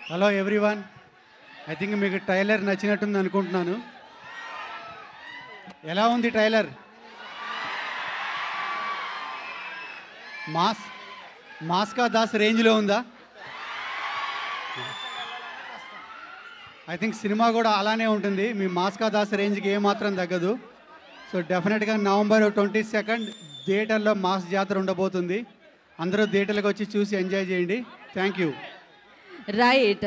Hello everyone, I think మీకు trailer నచ్చినట్టుంది అనుకుంటున్నాను. ఎలా ఉంది ట్రైలర్? మాస్కా దాస్ రేంజ్లో ఉందా? ఐ థింక్ సినిమా కూడా అలానే ఉంటుంది. మీ మాస్కా దాస్ రేంజ్కి ఏమాత్రం తగ్గదు. సో డెఫినెట్గా నవంబర్ 22 థియేటర్లో మాస్ జాతర ఉండబోతుంది. అందరూ థియేటర్లకు వచ్చి చూసి ఎంజాయ్ చేయండి. Thank you. రైట్.